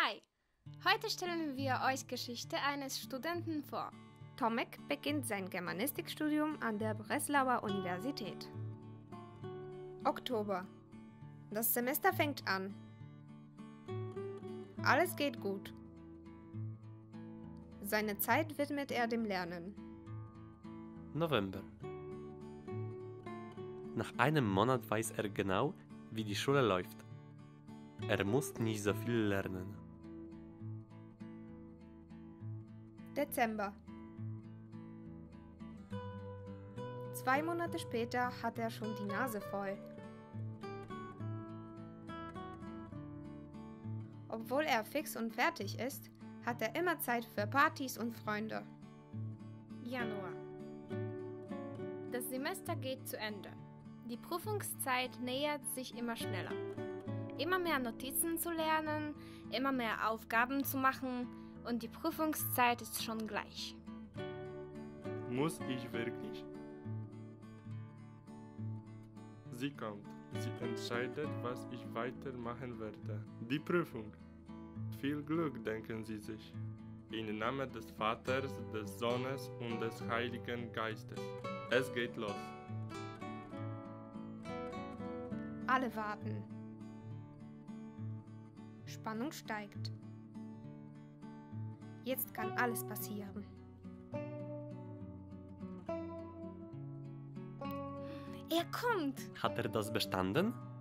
Hi! Heute stellen wir euch Geschichte eines Studenten vor. Tomek beginnt sein Germanistikstudium an der Breslauer Universität. Oktober. Das Semester fängt an. Alles geht gut. Seine Zeit widmet er dem Lernen. November. Nach einem Monat weiß er genau, wie die Schule läuft. Er muss nicht so viel lernen. Dezember. 2 Monate später hat er schon die Nase voll. Obwohl er fix und fertig ist, hat er immer Zeit für Partys und Freunde. Januar. Das Semester geht zu Ende. Die Prüfungszeit nähert sich immer schneller. Immer mehr Notizen zu lernen, immer mehr Aufgaben zu machen und die Prüfungszeit ist schon gleich. Muss ich wirklich? Sie kommt. Sie entscheidet, was ich weitermachen werde. Die Prüfung. Viel Glück, denken Sie sich. Im Namen des Vaters, des Sohnes und des Heiligen Geistes. Es geht los. Alle warten. Spannung steigt. Jetzt kann alles passieren. Er kommt! Hat er das bestanden?